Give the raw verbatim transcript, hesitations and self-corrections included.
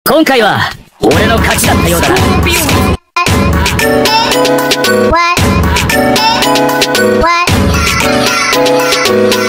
今回は俺の勝ちだったようだな。 What? What?